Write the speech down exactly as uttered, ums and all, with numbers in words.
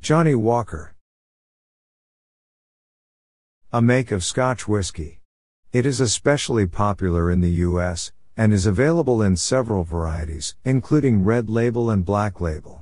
Johnnie Walker. A make of Scotch whiskey. It is especially popular in the U S, and is available in several varieties, including Red Label and Black Label.